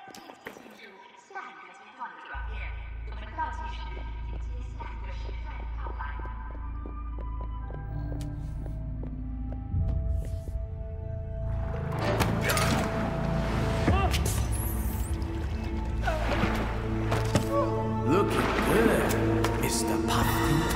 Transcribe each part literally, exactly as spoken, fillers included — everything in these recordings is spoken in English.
并且进入下一个阶段的转变。我们倒计时迎接下一个时代的到来。 Looking good, Mister Pumpkin.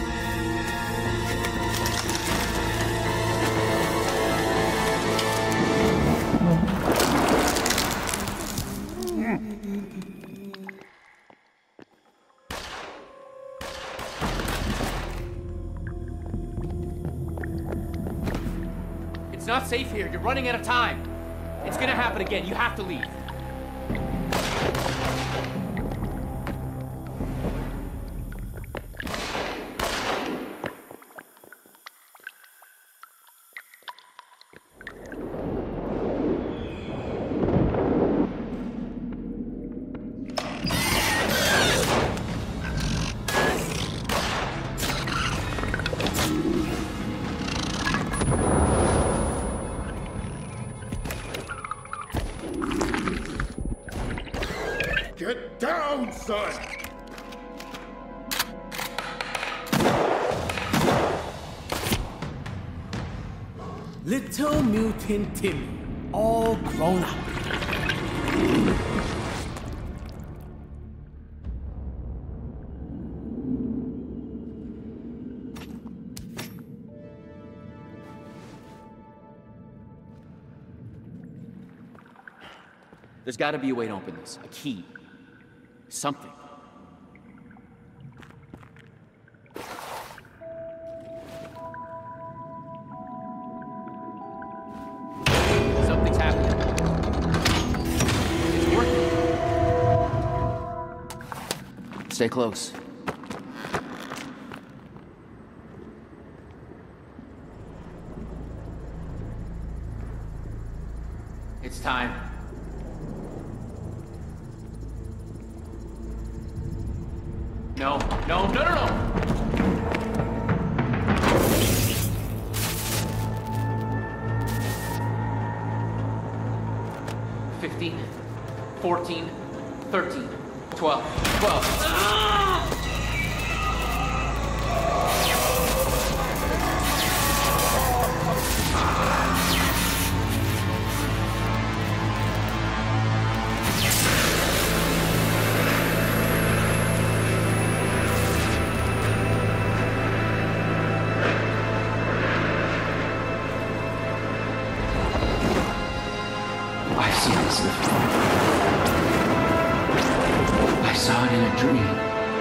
It's not safe here. You're running out of time. It's gonna happen again. You have to leave. Get down, son! Little Mutant Timmy, all grown up. There's gotta be a way to open this. A key. Something. Something's happening. It's working. Stay close. It's time. No, no, no, no, no! Fifteen, fourteen, thirteen, twelve, twelve. Ah! I've seen this before. I saw it in a dream.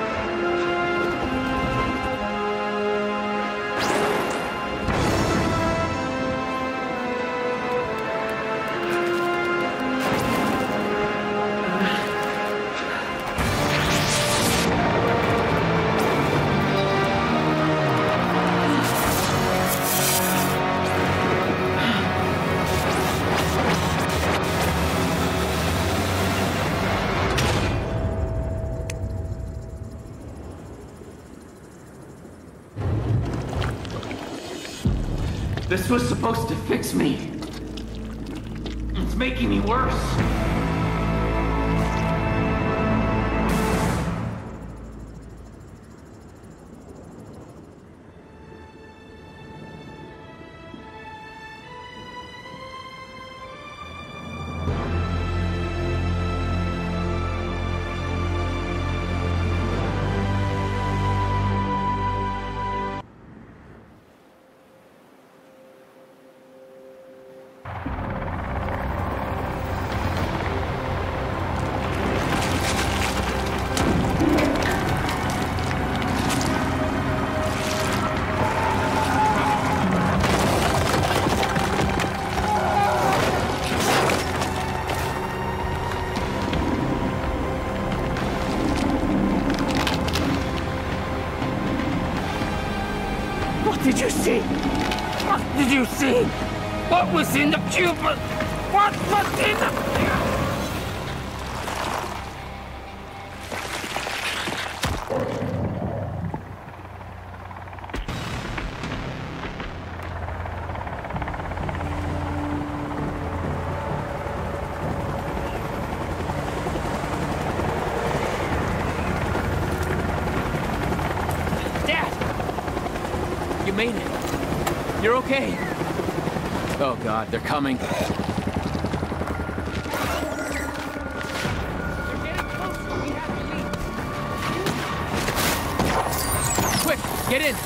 This was supposed to fix me. It's making me worse. What did you see? What did you see? What was in the cube? What was in the... made it. You're okay. Oh God, they're coming. They're getting closer. We have to leave. Quick, get in.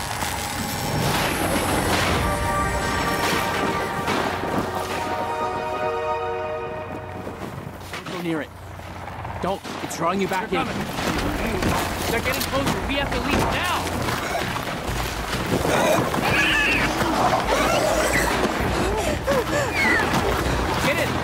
Don't go near it. Don't. It's drawing you back They're in. coming. They're getting closer. We have to leave now. Get in.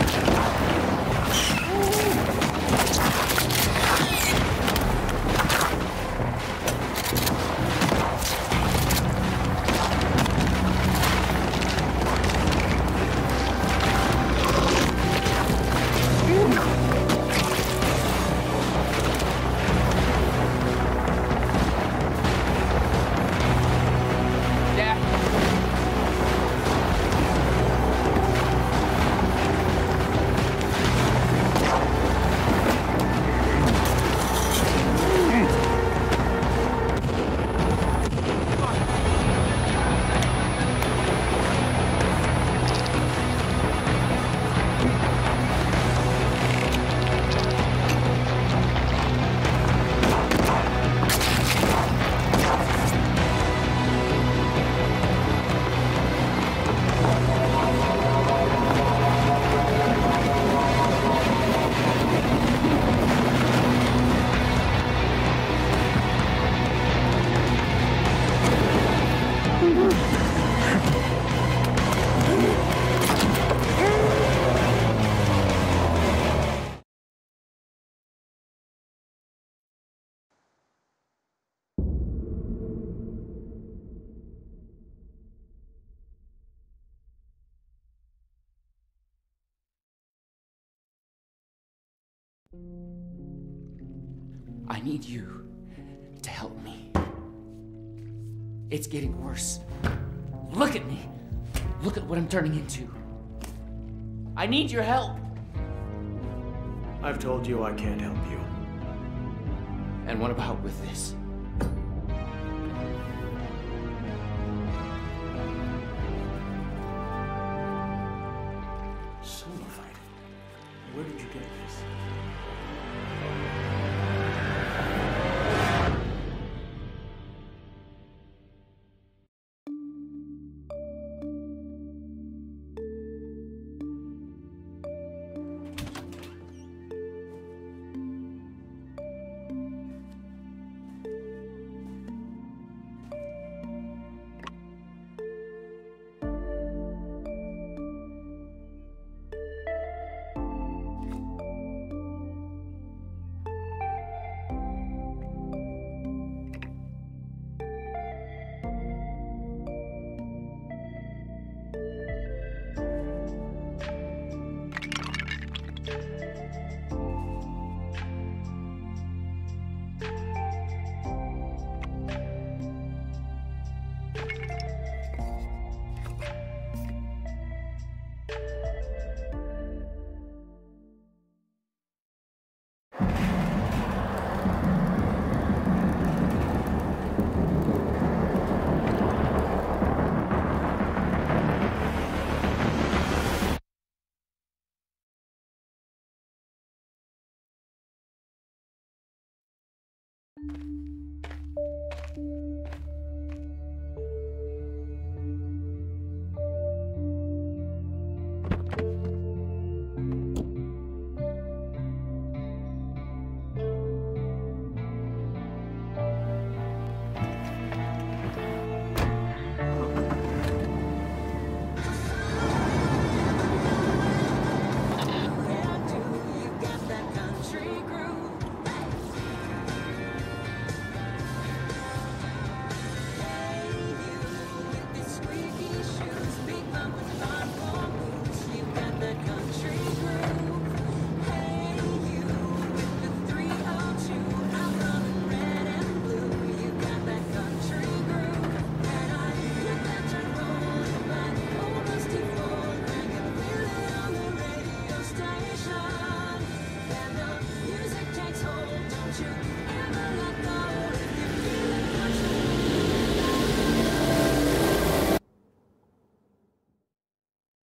I need you to help me. It's getting worse. Look at me. Look at what I'm turning into. I need your help. I've told you I can't help you. And what about with this? Solified. Where did you get this?